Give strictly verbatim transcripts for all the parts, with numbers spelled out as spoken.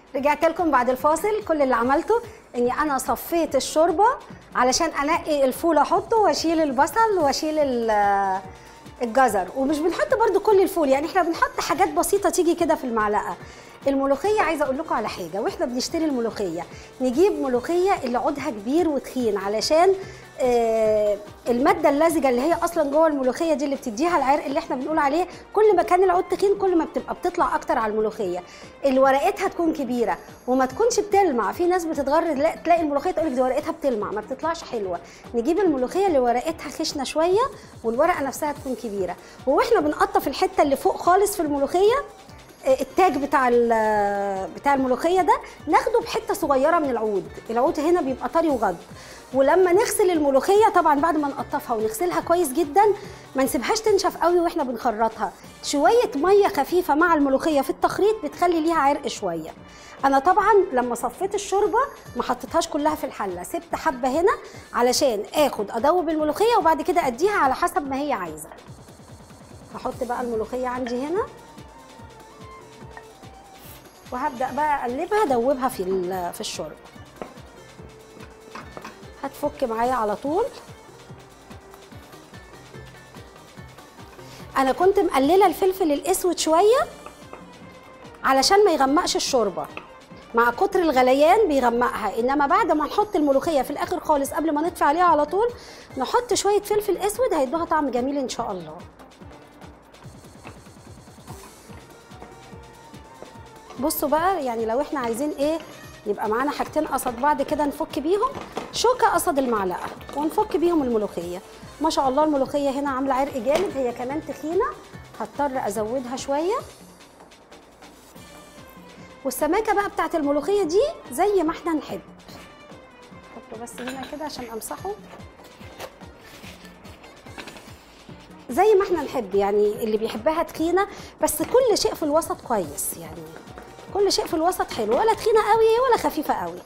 رجعت لكم بعد الفاصل. كل اللي عملته اني انا صفيت الشوربه علشان انقي الفول احطه واشيل البصل واشيل الجزر. ومش بنحط برده كل الفول، يعني احنا بنحط حاجات بسيطه تيجي كده في المعلقه. الملوخيه عايزه اقول لكم على حاجه، واحنا بنشتري الملوخيه نجيب ملوخيه اللي عودها كبير وتخين، علشان آه الماده اللزجه اللي هي اصلا جوه الملوخيه دي اللي بتديها العرق اللي احنا بنقول عليه. كل ما كان العود تخين كل ما بتبقى بتطلع اكتر على الملوخيه. اللي ورقتها تكون كبيره وما تكونش بتلمع. في ناس بتتغر تلاقي الملوخيه تقول لك دي ورقتها بتلمع، ما بتطلعش حلوه. نجيب الملوخيه اللي ورقتها خشنه شويه والورقه نفسها تكون كبيره. واحنا بنقطف الحته اللي فوق خالص في الملوخيه، التاج بتاع بتاع الملوخيه ده ناخده بحته صغيره من العود. العود هنا بيبقى طري وغض. ولما نغسل الملوخيه طبعا بعد ما نقطفها ونغسلها كويس جدا ما نسيبهاش تنشف قوي واحنا بنخرطها. شويه ميه خفيفه مع الملوخيه في التخريط بتخلي ليها عرق شويه. انا طبعا لما صفيت الشوربه ما حطيتهاش كلها في الحله، سبت حبه هنا علشان اخد ادوب الملوخيه وبعد كده اديها على حسب ما هي عايزه. هحط بقى الملوخيه عندي هنا وهبدأ بقى اقلبها ادوبها في في الشوربه. هتفك معايا على طول. انا كنت مقلله الفلفل الاسود شويه علشان ما يغمقش الشوربه، مع كتر الغليان بيغمقها. انما بعد ما نحط الملوخيه في الاخر خالص قبل ما نطفي عليها على طول نحط شويه فلفل اسود هيدوها طعم جميل ان شاء الله. بصوا بقى، يعني لو احنا عايزين ايه يبقى معانا حاجتين قصد بعض كده نفك بيهم، شوكه قصد المعلقه ونفك بيهم الملوخيه. ما شاء الله الملوخيه هنا عامله عرق جامد، هي كمان تخينه هضطر ازودها شويه. والسماكه بقى بتاعت الملوخيه دي زي ما احنا نحب. احطه بس هنا كده عشان امسحه زي ما احنا نحب، يعني اللي بيحبها تخينه، بس كل شيء في الوسط كويس، يعني كل شيء في الوسط حلو، ولا تخينه قوي ولا خفيفه قوي.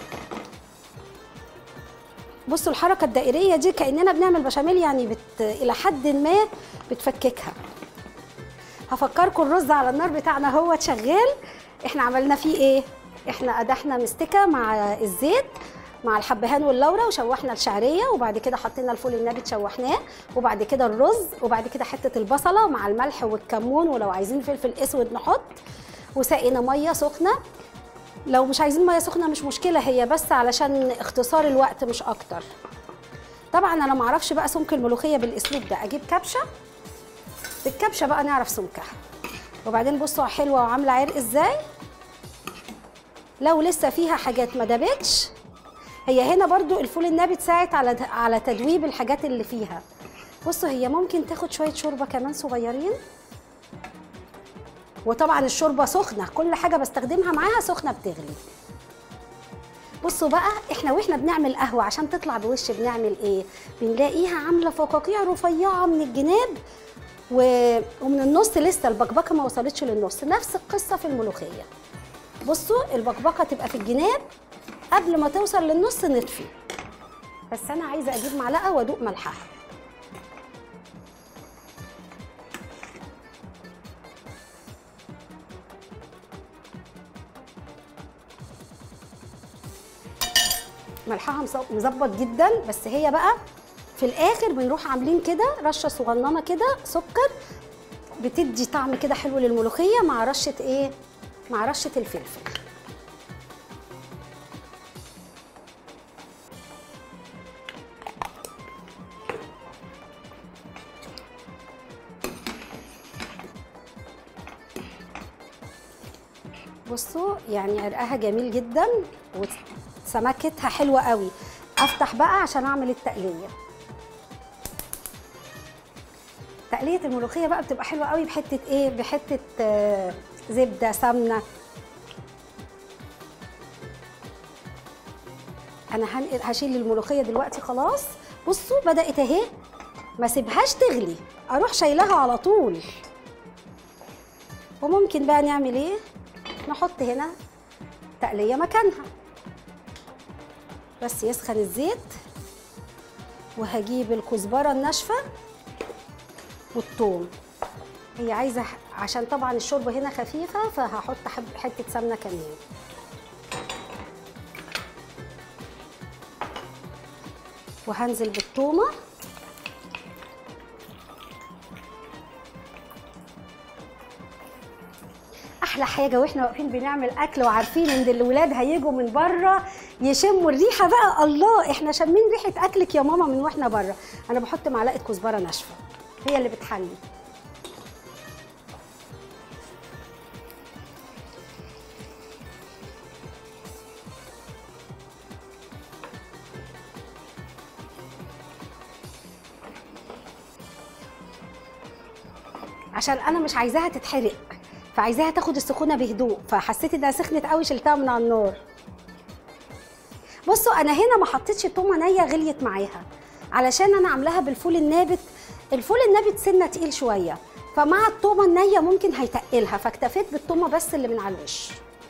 بصوا الحركه الدائريه دي كاننا بنعمل بشاميل، يعني بت... الى حد ما بتفككها. هفكركم الرز على النار بتاعنا هو شغال. احنا عملنا فيه ايه؟ احنا قدحنا مستكه مع الزيت مع الحبهان واللورا وشوحنا الشعريه، وبعد كده حطينا الفول النابت شوحناه، وبعد كده الرز، وبعد كده حته البصله مع الملح والكمون، ولو عايزين فلفل اسود نحط. وسقينا ميه سخنه. لو مش عايزين ميه سخنه مش مشكله، هي بس علشان اختصار الوقت مش اكتر. طبعا انا ما اعرفش بقى سمك الملوخيه بالاسلوب ده، اجيب كبشه بالكبشه بقى نعرف سمكها. وبعدين بصوا حلوه وعامله عرق ازاي. لو لسه فيها حاجات ما دابتش، هي هنا برضو الفول النابت ساعد على على تدويب الحاجات اللي فيها. بصوا هي ممكن تاخد شويه شوربه كمان صغيرين. وطبعا الشوربه سخنه، كل حاجه بستخدمها معاها سخنه بتغلي. بصوا بقى احنا واحنا بنعمل قهوه عشان تطلع بوش بنعمل ايه؟ بنلاقيها عامله فقاقيع رفيعه من الجناب و... ومن النص لسه البكبكه ما وصلتش للنص. نفس القصه في الملوخيه. بصوا البكبكه تبقى في الجناب قبل ما توصل للنص نطفي. بس انا عايزه اجيب معلقه وادوق ملحها. ملحها مظبط جدا، بس هي بقى في الاخر بنروح عاملين كده رشه صغننه كده سكر بتدي طعم كده حلو للملوخيه مع رشه ايه؟ مع رشه الفلفل. بصوا يعني عرقها جميل جدا وسمكتها حلوه قوي. افتح بقى عشان اعمل التقليه. تقليه الملوخيه بقى بتبقى حلوه قوي بحته ايه؟ بحته آه زبده سمنه. انا هشيل الملوخيه دلوقتي خلاص. بصوا بدات اهي، ما سيبهاش تغلي، اروح شايلها على طول. وممكن بقى نعمل ايه؟ نحط هنا تقليه مكانها. بس يسخن الزيت وهجيب الكزبره الناشفه والثوم هي عايزه عشان طبعا الشوربه هنا خفيفه فهحط حته سمنه كمان. وهنزل بالثومه. احلى حاجه واحنا واقفين بنعمل اكل وعارفين ان الولاد هيجوا من بره يشموا الريحه بقى، الله احنا شامين ريحه اكلك يا ماما من واحنا بره. انا بحط معلقه كزبره ناشفه هي اللي بتحلي. عشان انا مش عايزاها تتحرق، فعايزاها تاخد السخونه بهدوء، فحسيت انها سخنت قوي شلتها من على النار. بصوا انا هنا ما حطيتش تومه نيه غليت معاها علشان انا عاملاها بالفول النابت. الفول النابت سنه تقيل شويه، فمع التومه النيه ممكن هيتقلها، فاكتفيت بالتومه بس اللي من على الوش.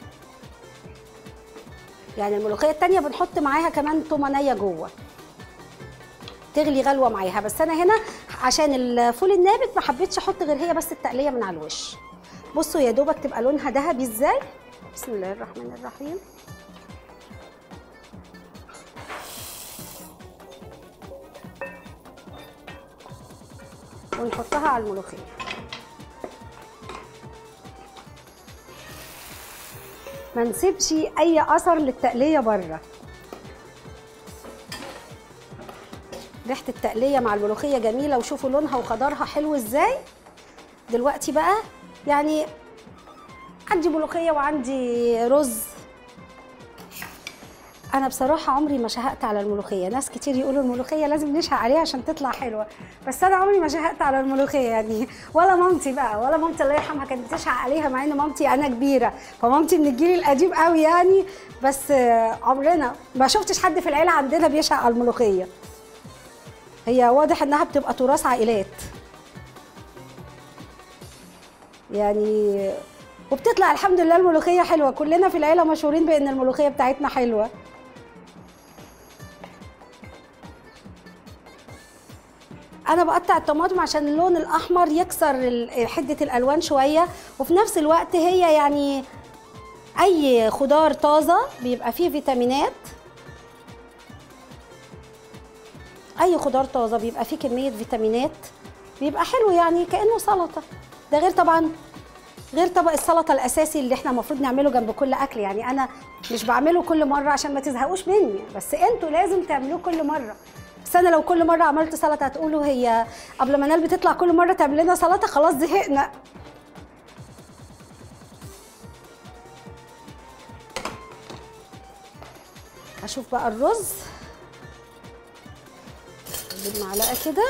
يعني الملوخيه التانيه بنحط معاها كمان تومه نيه جوه تغلي غلوه معاها، بس انا هنا عشان الفول النابت ما حبيتش احط غير هي بس التقليه من على الوش. بصوا يا دوبك تبقى لونها ذهبي ازاي. بسم الله الرحمن الرحيم. ونحطها على الملوخيه. ما نسيبش اي اثر للتقليه بره. ريحه التقليه مع الملوخيه جميله، وشوفوا لونها وخضارها حلو ازاي. دلوقتي بقى يعني عندي ملوخيه وعندي رز. انا بصراحه عمري ما شهقت على الملوخيه. ناس كتير يقولوا الملوخيه لازم نشهق عليها عشان تطلع حلوه، بس انا عمري ما شهقت على الملوخيه يعني. ولا مامتي بقى، ولا مامتي الله يرحمها كانت بتشهق عليها، مع ان مامتي انا كبيره، فمامتي من الجيل القديم قوي يعني. بس عمرنا ما شفتش حد في العيله عندنا بيشهق على الملوخيه. هي واضح انها بتبقى تراث عائلات يعني، وبتطلع الحمد لله الملوخيه حلوه. كلنا في العيله مشهورين بان الملوخيه بتاعتنا حلوه. انا بقطع الطماطم عشان اللون الاحمر يكسر حده الالوان شويه، وفي نفس الوقت هي يعني اي خضار طازه بيبقى فيه فيتامينات. اي خضار طازه بيبقى فيه كميه فيتامينات، بيبقى حلو يعني كانه سلطه. ده غير طبعا غير طبق السلطه الاساسي اللي احنا المفروض نعمله جنب كل اكل. يعني انا مش بعمله كل مره عشان ما تزهقوش مني، بس انتوا لازم تعملوه كل مره. بس انا لو كل مره عملت سلطه هتقولوا هي قبل ما نال بتطلع كل مره تعمل لنا سلطه، خلاص زهقنا. هشوف بقى الرز بالمعلقه كده.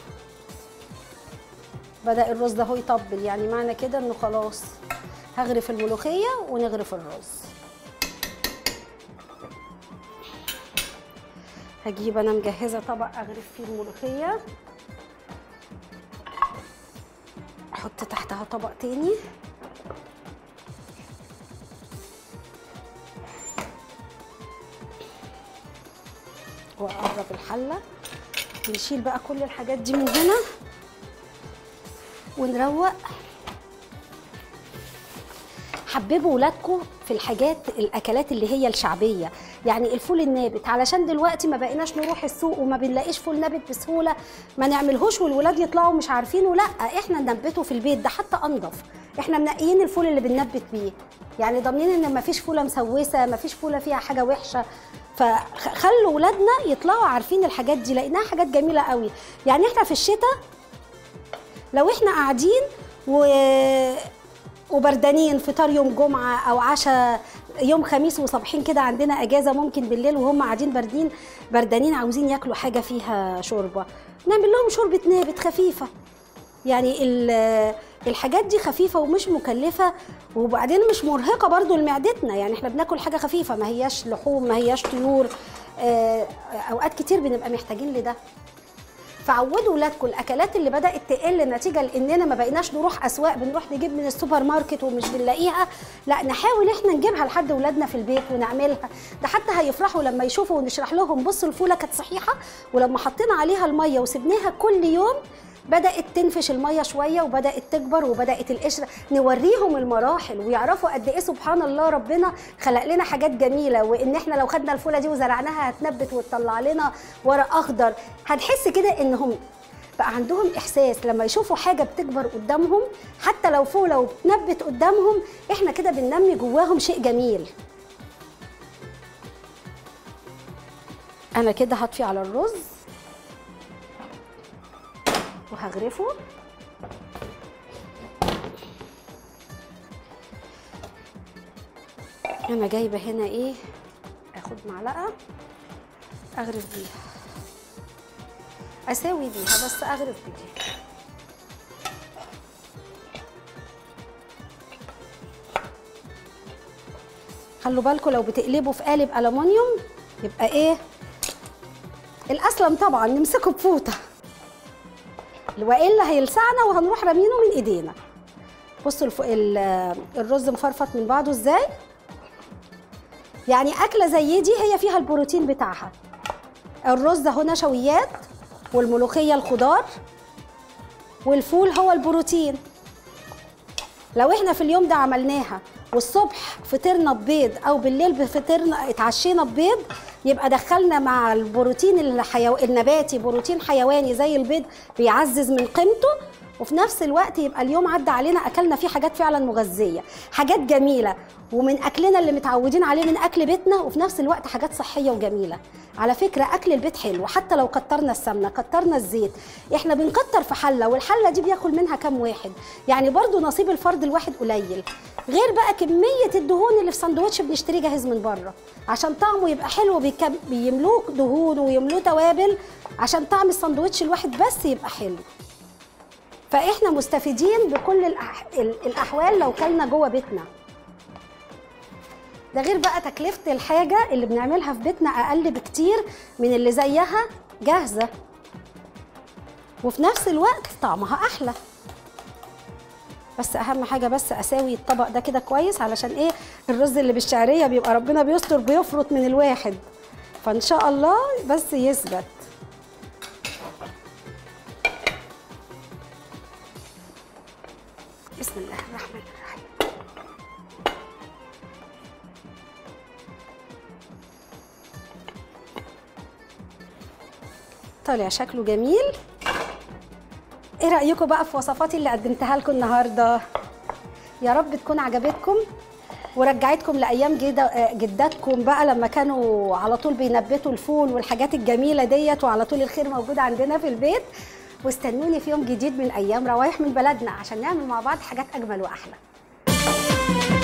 بدأ الرز ده هو يطبل، يعني معنى كده انه خلاص هغرف الملوخيه ونغرف الرز. هجيب انا مجهزه طبق اغرف فيه الملوخيه، احط تحتها طبق تاني، واقرب الحله. نشيل بقى كل الحاجات دي من هنا ونروق. حببوا ولادكم في الحاجات الاكلات اللي هي الشعبيه، يعني الفول النابت، علشان دلوقتي ما بقيناش نروح السوق وما بنلاقيش فول نابت بسهوله، ما نعملهوش والولاد يطلعوا مش عارفينه. لا احنا ننبته في البيت، ده حتى انضف. احنا منقيين الفول اللي بننبت بيه، يعني ضامنين ان ما فيش فوله مسوسه، ما فيش فوله فيها حاجه وحشه. فخلوا ولادنا يطلعوا عارفين الحاجات دي لانها حاجات جميله قوي. يعني احنا في الشتاء لو احنا قاعدين و وبردانين، فطار يوم جمعه او عشاء يوم خميس وصبحين كده عندنا اجازه، ممكن بالليل وهم قاعدين باردين بردانين عاوزين ياكلوا حاجه فيها شوربه، نعمل لهم شوربه نابت خفيفه. يعني الحاجات دي خفيفه ومش مكلفه، وبعدين مش مرهقه برضو لمعدتنا. يعني احنا بناكل حاجه خفيفه، ما هياش لحوم، ما هياش طيور. اوقات كتير بنبقى محتاجين لده. فعودوا ولادكم الاكلات اللي بدات تقل نتيجه لاننا ما بقيناش نروح اسواق، بنروح نجيب من السوبر ماركت ومش بنلاقيها. لا نحاول احنا نجيبها لحد ولادنا في البيت ونعملها. ده حتى هيفرحوا لما يشوفوا ونشرح لهم بصوا الفوله كانت صحيحه، ولما حطينا عليها الميه وسبناها كل يوم بدات تنفش الميه شويه وبدات تكبر وبدات القشره، نوريهم المراحل ويعرفوا قد ايه سبحان الله ربنا خلق لنا حاجات جميله، وان احنا لو خدنا الفوله دي وزرعناها هتنبت وتطلع لنا ورق اخضر. هنحس كده انهم بقى عندهم احساس لما يشوفوا حاجه بتكبر قدامهم، حتى لو فوله وبتنبت قدامهم، احنا كده بننمي جواهم شيء جميل. انا كده هطفي على الرز وهغرفه. انا جايبه هنا ايه، اخد معلقه اغرف بيها، اساوي بيها بس اغرف بيها. خلوا بالكم لو بتقلبوا في قالب ألمونيوم يبقى ايه الاسلم طبعا نمسكه بفوطه، والا هيلسعنا وهنروح رامينه من ايدينا. بصوا الف... الرز مفرفط من بعضه ازاي، يعني اكله زي دي هي فيها البروتين بتاعها. الرز اهو نشويات، والملوخيه الخضار، والفول هو البروتين. لو احنا في اليوم ده عملناها والصبح فطرنا ببيض او بالليل فطرنا اتعشينا ببيض، يبقى دخلنا مع البروتين الحيو... النباتي بروتين حيواني زي البيض بيعزز من قيمته، وفي نفس الوقت يبقى اليوم عدى علينا اكلنا فيه حاجات فعلا مغذيه، حاجات جميله ومن اكلنا اللي متعودين عليه من اكل بيتنا، وفي نفس الوقت حاجات صحيه وجميله. على فكره اكل البيت حلو، حتى لو كترنا السمنه كترنا الزيت، احنا بنكتر في حله والحله دي بياكل منها كام واحد، يعني برضو نصيب الفرد الواحد قليل، غير بقى كميه الدهون اللي في سندوتش بنشتريه جاهز من بره عشان طعمه يبقى حلو، بيكم... بيملوه دهون ويملوه توابل عشان طعم السندوتش الواحد بس يبقى حلو. فاحنا مستفيدين بكل الأح... الاحوال لو كلنا جوه بيتنا. ده غير بقى تكلفه الحاجه اللي بنعملها في بيتنا اقل بكتير من اللي زيها جاهزه، وفي نفس الوقت طعمها احلى. بس اهم حاجه بس اساوي الطبق ده كده كويس، علشان ايه الرز اللي بالشعريه بيبقى ربنا بيستر بيفرط من الواحد، فان شاء الله بس يثبت. بسم الله الرحمن الرحيم. طالع شكله جميل. ايه رأيكم بقى في وصفاتي اللي قدمتها لكم النهارده؟ يا رب تكون عجبتكم ورجعتكم لايام جداتكم بقى لما كانوا على طول بينبتوا الفول والحاجات الجميله ديت، وعلى طول الخير موجود عندنا في البيت. واستنوني في يوم جديد من ايام روايح من بلدنا عشان نعمل مع بعض حاجات اجمل واحلى.